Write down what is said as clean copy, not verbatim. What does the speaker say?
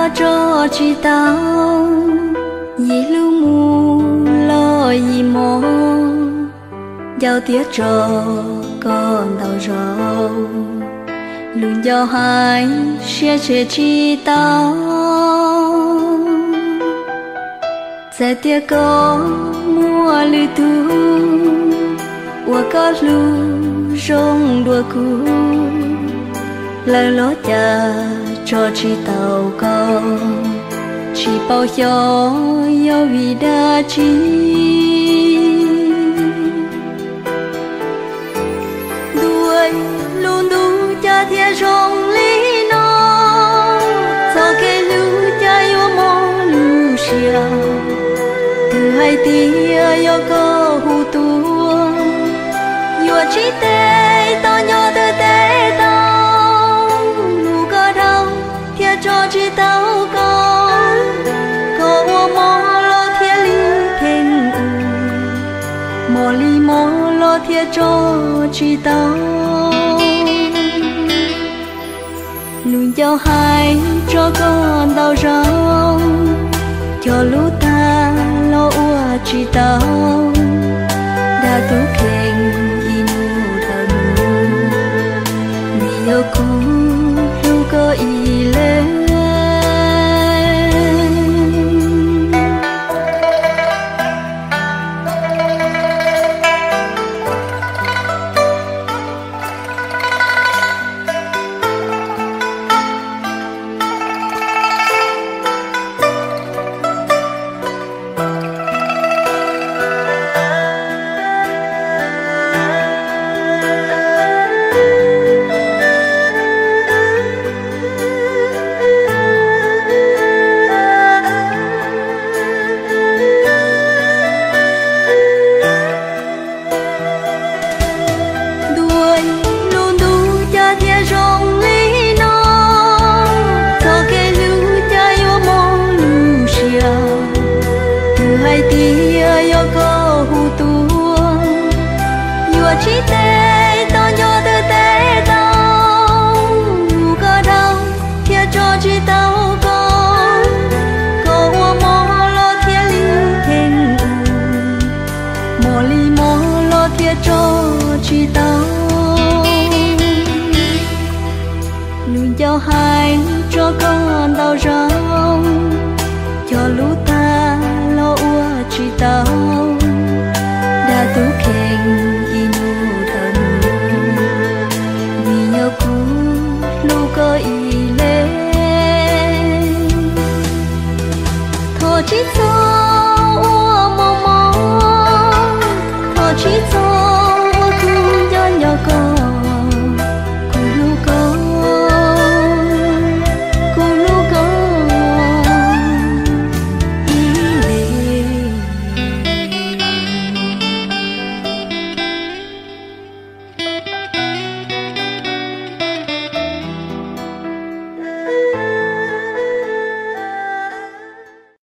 cho chị tao yi lu mu lo yi mò giao tiếc cho con tao rồi luôn giao hai sẽ che chi tao sẽ tiếc có mua lư tu và có lu rong đua cu lời lót cha cho chị tàu con chỉ bao cho yêu vì đã chi đuôi luôn đủ cha thiên rong lý nó cho cái lưu cha yêu mò lưu xiao từ hai tia yêu có hù tua yêu chỉ tê tao nhỏ từ tê tao lu có đau thiên cho chỉ tao có mò lo thiên lý thiên mò li mò lo thiên cho chỉ tao luôn giao hai cho con tao rong cho lũ ta lo ua chỉ tao đã tu khen inu thao nu mi yêu cũ lu có ý lên chỉ tê tao nhỏ từ tê tao lu có đau thiên cho chỉ tao có mò lo thiên lý thiên mò li mò lo thiên cho chỉ tao luôn giao hai cho con tao rong cho lũ ta lo ua chỉ tao đã tu khen có ý lên thôi chỉ thôi